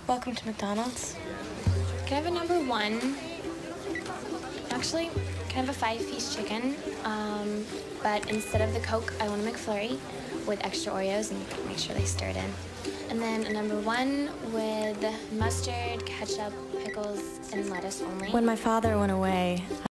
Welcome to McDonald's. Can I have a number one? Actually, can I have a 5-piece chicken? But instead of the Coke, I want a McFlurry with extra Oreos and make sure they stir it in. And then a number one with mustard, ketchup, pickles, and lettuce only. When my father went away,